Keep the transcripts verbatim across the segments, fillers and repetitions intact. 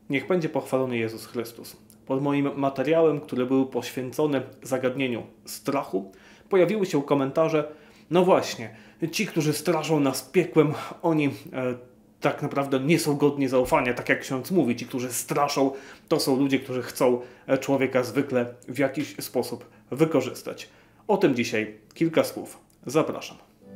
Niech będzie pochwalony Jezus Chrystus. Pod moim materiałem, który był poświęcony zagadnieniu strachu, pojawiły się komentarze: no właśnie, ci, którzy straszą nas piekłem, oni e, tak naprawdę nie są godni zaufania, tak jak ksiądz mówi. Ci, którzy straszą, to są ludzie, którzy chcą człowieka zwykle w jakiś sposób wykorzystać. O tym dzisiaj kilka słów. Zapraszam.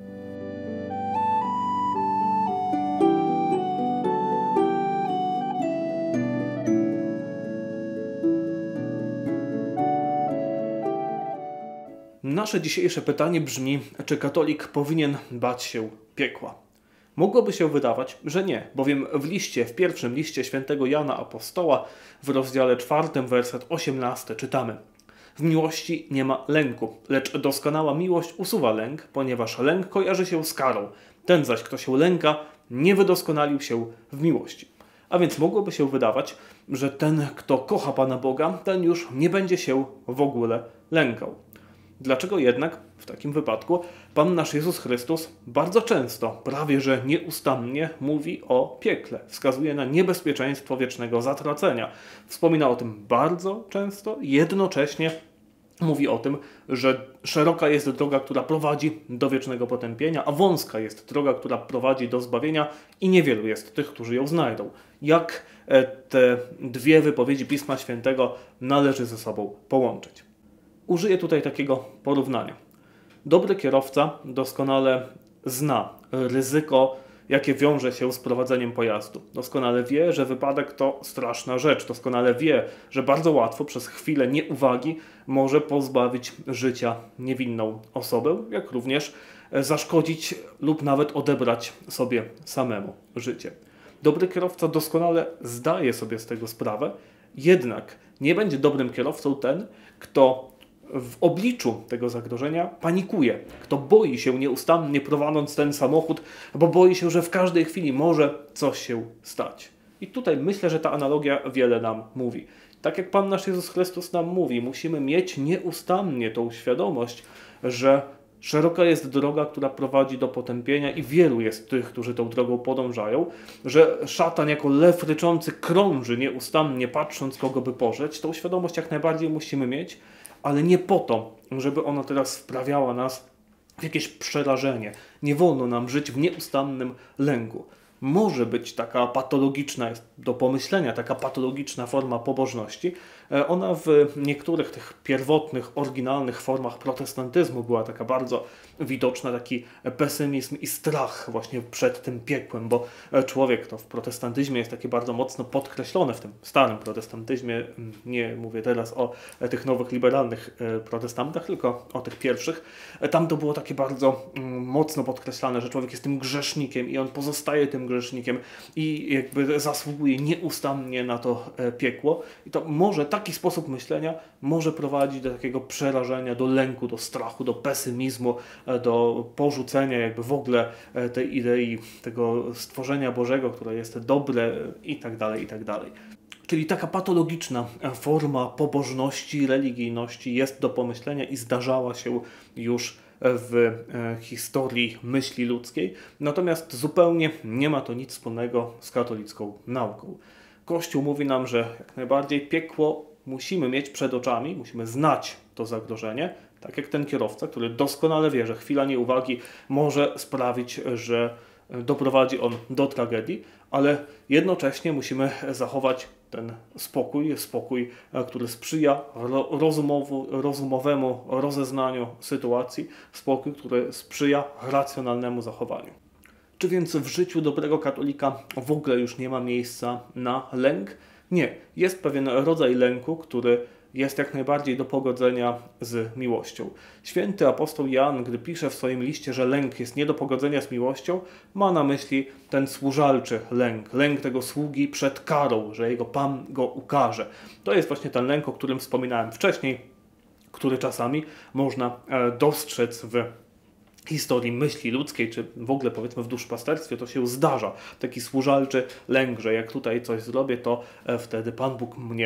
Nasze dzisiejsze pytanie brzmi: czy katolik powinien bać się piekła? Mogłoby się wydawać, że nie, bowiem w liście, w pierwszym liście świętego Jana Apostoła, w rozdziale czwartym, werset osiemnasty czytamy: w miłości nie ma lęku, lecz doskonała miłość usuwa lęk, ponieważ lęk kojarzy się z karą. Ten zaś, kto się lęka, nie wydoskonalił się w miłości. A więc mogłoby się wydawać, że ten, kto kocha Pana Boga, ten już nie będzie się w ogóle lękał. Dlaczego jednak w takim wypadku Pan nasz Jezus Chrystus bardzo często, prawie że nieustannie mówi o piekle, wskazuje na niebezpieczeństwo wiecznego zatracenia. Wspomina o tym bardzo często, jednocześnie mówi o tym, że szeroka jest droga, która prowadzi do wiecznego potępienia, a wąska jest droga, która prowadzi do zbawienia i niewielu jest tych, którzy ją znajdą. Jak te dwie wypowiedzi Pisma Świętego należy ze sobą połączyć? Użyję tutaj takiego porównania. Dobry kierowca doskonale zna ryzyko, jakie wiąże się z prowadzeniem pojazdu. Doskonale wie, że wypadek to straszna rzecz. Doskonale wie, że bardzo łatwo przez chwilę nieuwagi może pozbawić życia niewinną osobę, jak również zaszkodzić lub nawet odebrać sobie samemu życie. Dobry kierowca doskonale zdaje sobie z tego sprawę, jednak nie będzie dobrym kierowcą ten, kto w obliczu tego zagrożenia panikuje, kto boi się nieustannie prowadząc ten samochód, bo boi się, że w każdej chwili może coś się stać. I tutaj myślę, że ta analogia wiele nam mówi. Tak jak Pan nasz Jezus Chrystus nam mówi, musimy mieć nieustannie tą świadomość, że szeroka jest droga, która prowadzi do potępienia i wielu jest tych, którzy tą drogą podążają, że szatan jako lew ryczący krąży nieustannie, patrząc, kogo by pożreć. Tą świadomość jak najbardziej musimy mieć, ale nie po to, żeby ona teraz wprawiała nas w jakieś przerażenie. Nie wolno nam żyć w nieustannym lęku. Może być taka patologiczna, jest do pomyślenia, taka patologiczna forma pobożności. Ona w niektórych tych pierwotnych, oryginalnych formach protestantyzmu była taka bardzo widoczna, taki pesymizm i strach właśnie przed tym piekłem, bo człowiek to w protestantyzmie jest takie bardzo mocno podkreślone, w tym starym protestantyzmie, nie mówię teraz o tych nowych liberalnych protestantach, tylko o tych pierwszych. Tam to było takie bardzo mocno podkreślane, że człowiek jest tym grzesznikiem i on pozostaje tym grzesznikiem i jakby zasługuje nieustannie na to piekło. I to może taki sposób myślenia może prowadzić do takiego przerażenia, do lęku, do strachu, do pesymizmu, do porzucenia jakby w ogóle tej idei tego stworzenia Bożego, które jest dobre i tak dalej, i tak dalej. Czyli taka patologiczna forma pobożności, religijności jest do pomyślenia i zdarzała się już w historii myśli ludzkiej, natomiast zupełnie nie ma to nic wspólnego z katolicką nauką. Kościół mówi nam, że jak najbardziej piekło musimy mieć przed oczami, musimy znać to zagrożenie, tak jak ten kierowca, który doskonale wie, że chwila nieuwagi może sprawić, że doprowadzi on do tragedii, ale jednocześnie musimy zachować ten spokój, spokój, który sprzyja rozumowu, rozumowemu rozeznaniu sytuacji, spokój, który sprzyja racjonalnemu zachowaniu. Czy więc w życiu dobrego katolika w ogóle już nie ma miejsca na lęk? Nie. Jest pewien rodzaj lęku, który jest jak najbardziej do pogodzenia z miłością. Święty apostoł Jan, gdy pisze w swoim liście, że lęk jest nie do pogodzenia z miłością, ma na myśli ten służalczy lęk, lęk tego sługi przed karą, że jego Pan go ukarze. To jest właśnie ten lęk, o którym wspominałem wcześniej, który czasami można dostrzec w historii myśli ludzkiej, czy w ogóle powiedzmy w duszpasterstwie, to się zdarza. Taki służalczy lęk, że jak tutaj coś zrobię, to wtedy Pan Bóg mnie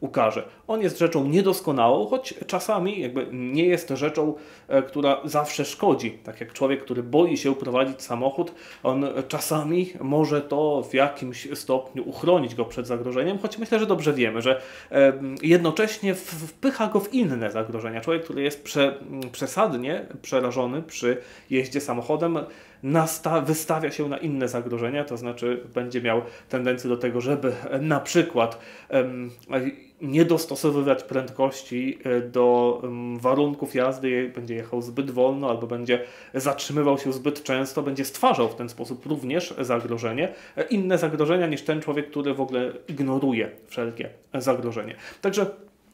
ukaże. On jest rzeczą niedoskonałą, choć czasami jakby nie jest rzeczą, e, która zawsze szkodzi. Tak jak człowiek, który boi się prowadzić samochód, on czasami może to w jakimś stopniu uchronić go przed zagrożeniem, choć myślę, że dobrze wiemy, że e, jednocześnie wpycha go w inne zagrożenia. Człowiek, który jest prze, przesadnie przerażony przy jeździe samochodem, nasta- wystawia się na inne zagrożenia, to znaczy będzie miał tendencję do tego, żeby na przykład em, nie dostosowywać prędkości do um, warunków jazdy, będzie jechał zbyt wolno albo będzie zatrzymywał się zbyt często, będzie stwarzał w ten sposób również zagrożenie, inne zagrożenia niż ten człowiek, który w ogóle ignoruje wszelkie zagrożenie. Także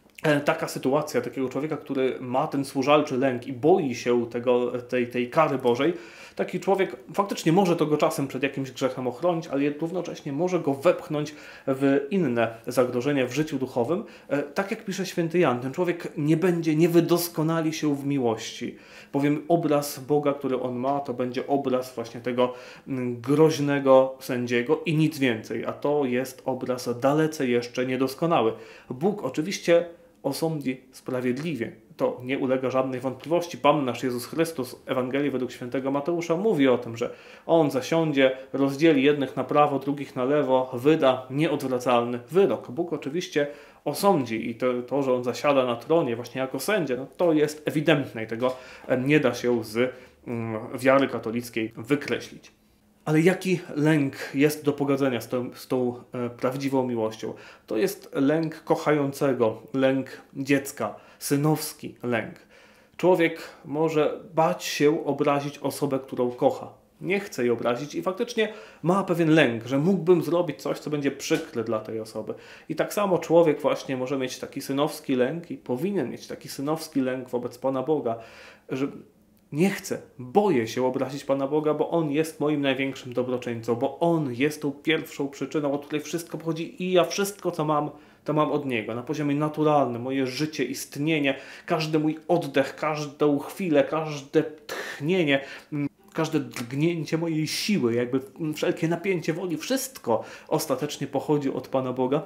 taka sytuacja takiego człowieka, który ma ten służalczy lęk i boi się tego, tej, tej kary Bożej, taki człowiek faktycznie może to go czasem przed jakimś grzechem ochronić, ale równocześnie może go wepchnąć w inne zagrożenia w życiu duchowym. Tak jak pisze święty Jan, ten człowiek nie będzie, nie wydoskonali się w miłości, bowiem obraz Boga, który on ma, to będzie obraz właśnie tego groźnego sędziego i nic więcej, a to jest obraz dalece jeszcze niedoskonały. Bóg oczywiście osądzi sprawiedliwie. To nie ulega żadnej wątpliwości. Pan nasz Jezus Chrystus w Ewangelii według świętego Mateusza mówi o tym, że On zasiądzie, rozdzieli jednych na prawo, drugich na lewo, wyda nieodwracalny wyrok. Bóg oczywiście osądzi i to, to że On zasiada na tronie właśnie jako sędzia, no to jest ewidentne i tego nie da się z mm, wiary katolickiej wykreślić. Ale jaki lęk jest do pogodzenia z tą, z tą e, prawdziwą miłością? To jest lęk kochającego, lęk dziecka, synowski lęk. Człowiek może bać się obrazić osobę, którą kocha. Nie chce jej obrazić i faktycznie ma pewien lęk, że mógłbym zrobić coś, co będzie przykre dla tej osoby. I tak samo człowiek właśnie może mieć taki synowski lęk i powinien mieć taki synowski lęk wobec Pana Boga, że nie chcę, boję się obrazić Pana Boga, bo On jest moim największym dobroczyńcą, bo On jest tą pierwszą przyczyną, od której wszystko pochodzi i ja wszystko, co mam, to mam od Niego. Na poziomie naturalnym, moje życie, istnienie, każdy mój oddech, każdą chwilę, każde tchnienie, każde drgnięcie mojej siły, jakby wszelkie napięcie woli, wszystko ostatecznie pochodzi od Pana Boga.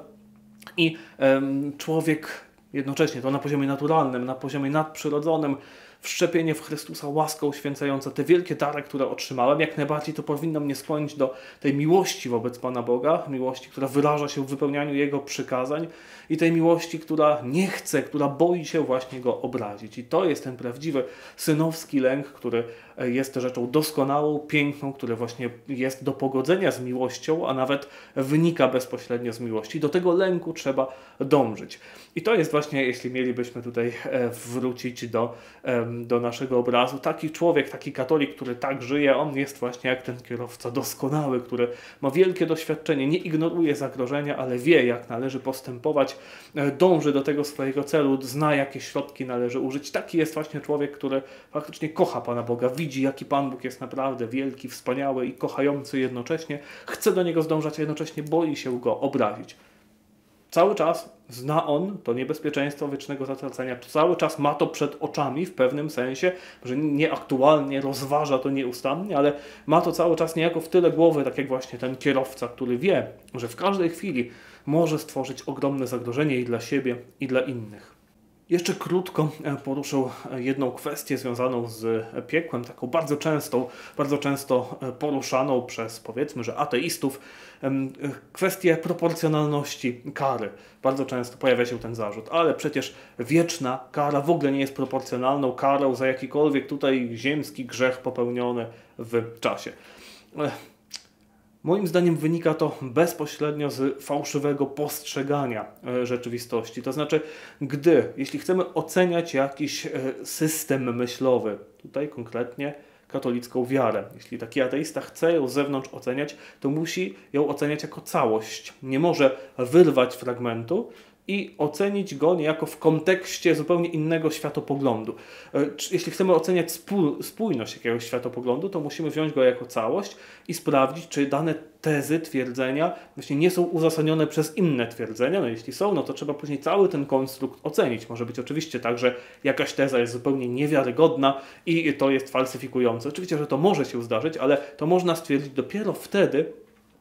I um, człowiek jednocześnie to na poziomie naturalnym, na poziomie nadprzyrodzonym, wszczepienie w Chrystusa, łaska uświęcająca, te wielkie dary, które otrzymałem, jak najbardziej to powinno mnie skłonić do tej miłości wobec Pana Boga, miłości, która wyraża się w wypełnianiu Jego przykazań i tej miłości, która nie chce, która boi się właśnie Go obrazić. I to jest ten prawdziwy synowski lęk, który jest rzeczą doskonałą, piękną, który właśnie jest do pogodzenia z miłością, a nawet wynika bezpośrednio z miłości. Do tego lęku trzeba dążyć. I to jest właśnie, jeśli mielibyśmy tutaj wrócić do, do naszego obrazu, taki człowiek, taki katolik, który tak żyje, on jest właśnie jak ten kierowca doskonały, który ma wielkie doświadczenie, nie ignoruje zagrożenia, ale wie, jak należy postępować, dąży do tego swojego celu, zna, jakie środki należy użyć. Taki jest właśnie człowiek, który faktycznie kocha Pana Boga, widzi, jaki Pan Bóg jest naprawdę wielki, wspaniały i kochający jednocześnie, chce do Niego zdążać, a jednocześnie boi się Go obrazić. Cały czas zna on to niebezpieczeństwo wiecznego zatracenia, cały czas ma to przed oczami w pewnym sensie, że nie aktualnie rozważa to nieustannie, ale ma to cały czas niejako w tyle głowy, tak jak właśnie ten kierowca, który wie, że w każdej chwili może stworzyć ogromne zagrożenie i dla siebie, i dla innych. Jeszcze krótko poruszę jedną kwestię związaną z piekłem, taką bardzo częstą, bardzo często poruszaną przez, powiedzmy, że ateistów, kwestię proporcjonalności kary. Bardzo często pojawia się ten zarzut, ale przecież wieczna kara w ogóle nie jest proporcjonalną karą za jakikolwiek tutaj ziemski grzech popełniony w czasie. Moim zdaniem wynika to bezpośrednio z fałszywego postrzegania rzeczywistości. To znaczy, gdy, jeśli chcemy oceniać jakiś system myślowy, tutaj konkretnie katolicką wiarę, jeśli taki ateista chce ją z zewnątrz oceniać, to musi ją oceniać jako całość. Nie może wyrwać fragmentu i ocenić go niejako w kontekście zupełnie innego światopoglądu. Jeśli chcemy oceniać spójność jakiegoś światopoglądu, to musimy wziąć go jako całość i sprawdzić, czy dane tezy, twierdzenia właśnie nie są uzasadnione przez inne twierdzenia. No jeśli są, no to trzeba później cały ten konstrukt ocenić. Może być oczywiście tak, że jakaś teza jest zupełnie niewiarygodna i to jest falsyfikujące. Oczywiście, że to może się zdarzyć, ale to można stwierdzić dopiero wtedy,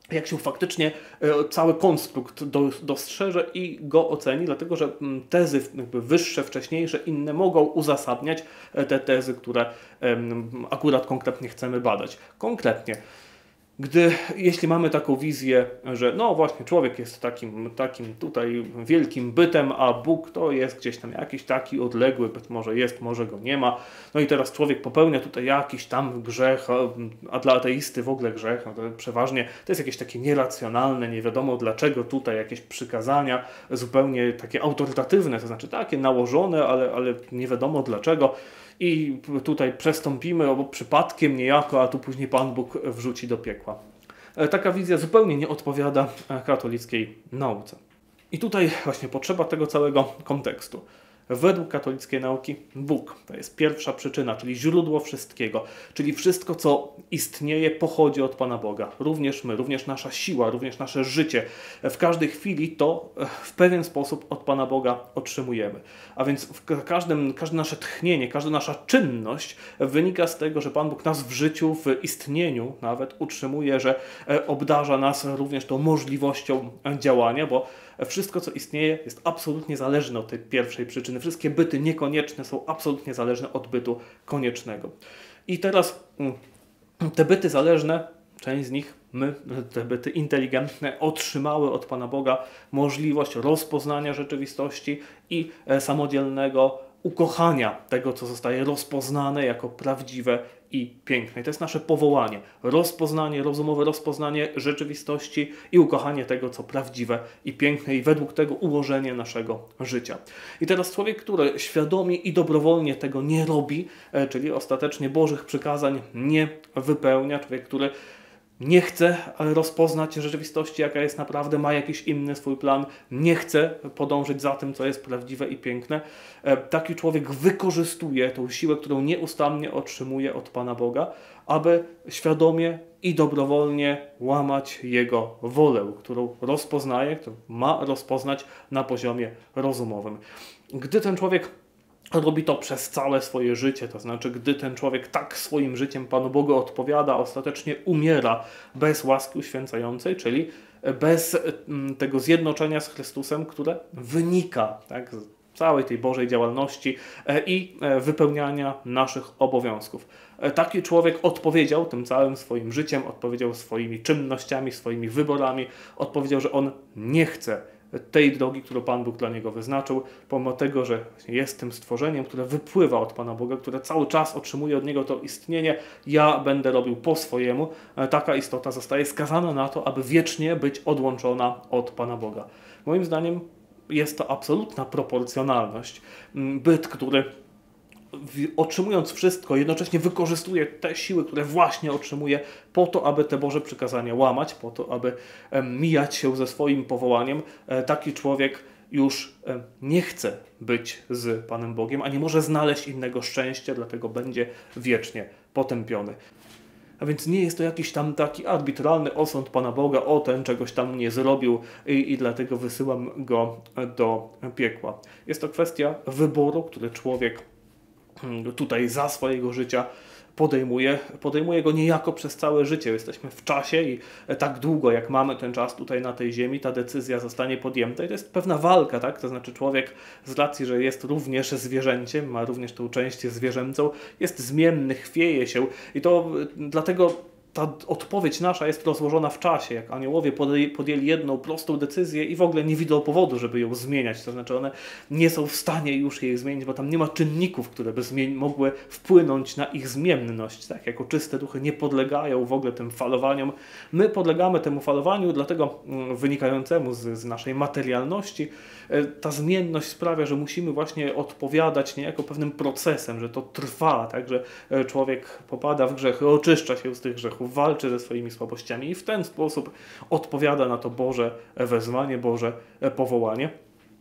jak się faktycznie cały konstrukt dostrzeże i go oceni, dlatego że tezy jakby wyższe, wcześniejsze, inne mogą uzasadniać te tezy, które akurat konkretnie chcemy badać. Konkretnie, gdy, jeśli mamy taką wizję, że no właśnie człowiek jest takim, takim tutaj wielkim bytem, a Bóg to jest gdzieś tam jakiś taki odległy, być może jest, może go nie ma, no i teraz człowiek popełnia tutaj jakiś tam grzech, a dla ateisty w ogóle grzech, no to przeważnie to jest jakieś takie nieracjonalne, nie wiadomo dlaczego tutaj jakieś przykazania zupełnie takie autorytatywne, to znaczy takie nałożone, ale, ale nie wiadomo dlaczego. I tutaj przestąpimy, albo przypadkiem niejako, a tu później Pan Bóg wrzuci do piekła. Taka wizja zupełnie nie odpowiada katolickiej nauce. I tutaj właśnie potrzeba tego całego kontekstu. Według katolickiej nauki Bóg to jest pierwsza przyczyna, czyli źródło wszystkiego, czyli wszystko, co istnieje, pochodzi od Pana Boga. Również my, również nasza siła, również nasze życie. W każdej chwili to w pewien sposób od Pana Boga otrzymujemy. A więc w każdym, każde nasze tchnienie, każda nasza czynność wynika z tego, że Pan Bóg nas w życiu, w istnieniu nawet utrzymuje, że obdarza nas również tą możliwością działania, bo wszystko, co istnieje, jest absolutnie zależne od tej pierwszej przyczyny. Wszystkie byty niekonieczne są absolutnie zależne od bytu koniecznego. I teraz te byty zależne, część z nich, my, te byty inteligentne, otrzymały od Pana Boga możliwość rozpoznania rzeczywistości i samodzielnego ukochania tego, co zostaje rozpoznane jako prawdziwe i piękne. I to jest nasze powołanie. Rozpoznanie, rozumowe rozpoznanie rzeczywistości i ukochanie tego, co prawdziwe i piękne i według tego ułożenie naszego życia. I teraz człowiek, który świadomie i dobrowolnie tego nie robi, czyli ostatecznie Bożych przykazań nie wypełnia, człowiek, który nie chce rozpoznać rzeczywistości, jaka jest naprawdę, ma jakiś inny swój plan, nie chce podążyć za tym, co jest prawdziwe i piękne. Taki człowiek wykorzystuje tą siłę, którą nieustannie otrzymuje od Pana Boga, aby świadomie i dobrowolnie łamać Jego wolę, którą rozpoznaje, którą ma rozpoznać na poziomie rozumowym. Gdy ten człowiek robi to przez całe swoje życie, to znaczy gdy ten człowiek tak swoim życiem Panu Bogu odpowiada, ostatecznie umiera bez łaski uświęcającej, czyli bez tego zjednoczenia z Chrystusem, które wynika tak, z całej tej Bożej działalności i wypełniania naszych obowiązków. Taki człowiek odpowiedział tym całym swoim życiem, odpowiedział swoimi czynnościami, swoimi wyborami, odpowiedział, że on nie chce tej drogi, którą Pan Bóg dla niego wyznaczył, pomimo tego, że jest tym stworzeniem, które wypływa od Pana Boga, które cały czas otrzymuje od Niego to istnienie, ja będę robił po swojemu. Taka istota zostaje skazana na to, aby wiecznie być odłączona od Pana Boga. Moim zdaniem jest to absolutna proporcjonalność. Byt, który otrzymując wszystko, jednocześnie wykorzystuje te siły, które właśnie otrzymuje po to, aby te Boże przykazania łamać, po to, aby mijać się ze swoim powołaniem. Taki człowiek już nie chce być z Panem Bogiem, a nie może znaleźć innego szczęścia, dlatego będzie wiecznie potępiony. A więc nie jest to jakiś tam taki arbitralny osąd Pana Boga, o ten czegoś tam nie zrobił i, i dlatego wysyłam go do piekła. Jest to kwestia wyboru, który człowiek tutaj za swojego życia podejmuje. Podejmuje go niejako przez całe życie. Jesteśmy w czasie i tak długo, jak mamy ten czas tutaj na tej ziemi, ta decyzja zostanie podjęta i to jest pewna walka, tak? To znaczy człowiek z racji, że jest również zwierzęciem, ma również tą część zwierzęcą, jest zmienny, chwieje się i to dlatego ta odpowiedź nasza jest rozłożona w czasie. Jak aniołowie podjęli jedną prostą decyzję i w ogóle nie widzą powodu, żeby ją zmieniać. To znaczy one nie są w stanie już jej zmienić, bo tam nie ma czynników, które by mogły wpłynąć na ich zmienność. Tak? Jako czyste duchy nie podlegają w ogóle tym falowaniom. My podlegamy temu falowaniu, dlatego wynikającemu z, z naszej materialności. Ta zmienność sprawia, że musimy właśnie odpowiadać niejako pewnym procesem, że to trwa, tak? Że człowiek popada w grzechy, oczyszcza się z tych grzechów, walczy ze swoimi słabościami i w ten sposób odpowiada na to Boże wezwanie, Boże powołanie.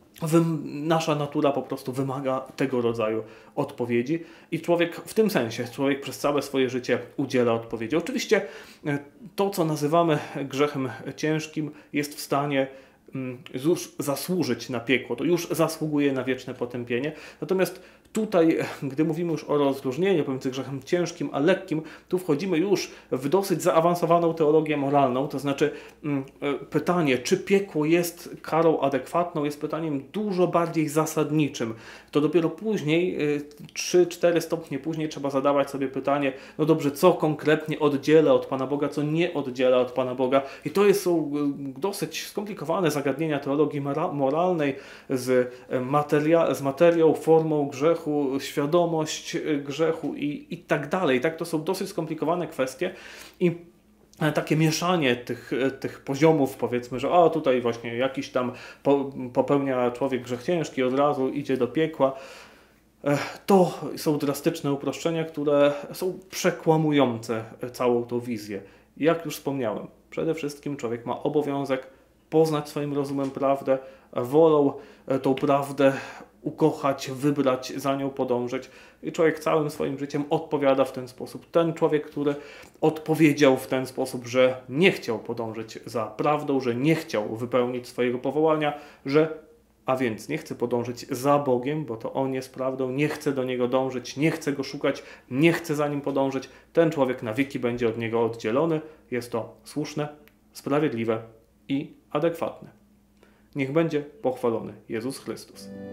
Nasza natura po prostu wymaga tego rodzaju odpowiedzi i człowiek w tym sensie, człowiek przez całe swoje życie udziela odpowiedzi. Oczywiście to, co nazywamy grzechem ciężkim, jest w stanie już zasłużyć na piekło, to już zasługuje na wieczne potępienie. Natomiast Tutaj, gdy mówimy już o rozróżnieniu pomiędzy grzechem ciężkim a lekkim, tu wchodzimy już w dosyć zaawansowaną teologię moralną, to znaczy pytanie, czy piekło jest karą adekwatną, jest pytaniem dużo bardziej zasadniczym. To dopiero później, trzy cztery stopnie później trzeba zadawać sobie pytanie, no dobrze, co konkretnie oddziela od Pana Boga, co nie oddziela od Pana Boga. I to jest, są dosyć skomplikowane zagadnienia teologii moralnej z, materia, z materią, formą grzechu, świadomość grzechu i, i tak dalej. Tak? To są dosyć skomplikowane kwestie i takie mieszanie tych, tych poziomów, powiedzmy, że o tutaj właśnie jakiś tam po, popełnia człowiek grzech ciężki, od razu idzie do piekła. To są drastyczne uproszczenia, które są przekłamujące całą tą wizję. Jak już wspomniałem, przede wszystkim człowiek ma obowiązek poznać swoim rozumem prawdę, wolą tą prawdę ukochać, wybrać, za nią podążyć. I człowiek całym swoim życiem odpowiada w ten sposób. Ten człowiek, który odpowiedział w ten sposób, że nie chciał podążyć za prawdą, że nie chciał wypełnić swojego powołania, że a więc nie chce podążyć za Bogiem, bo to On jest prawdą, nie chce do Niego dążyć, nie chce Go szukać, nie chce za Nim podążyć. Ten człowiek na wieki będzie od Niego oddzielony. Jest to słuszne, sprawiedliwe i adekwatne. Niech będzie pochwalony Jezus Chrystus.